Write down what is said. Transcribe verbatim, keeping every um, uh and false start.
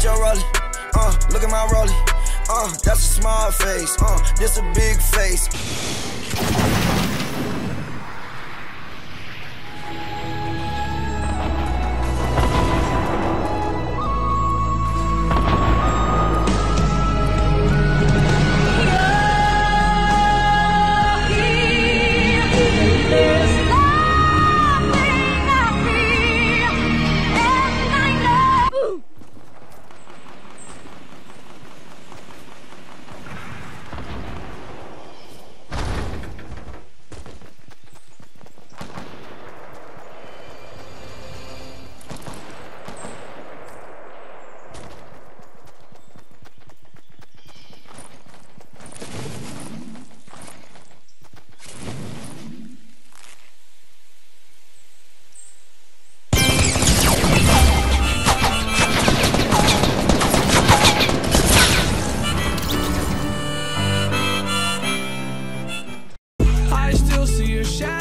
your rollie. Uh, look at my rollie. Uh, that's a small face. Uh, this a big face. I still see your shadow.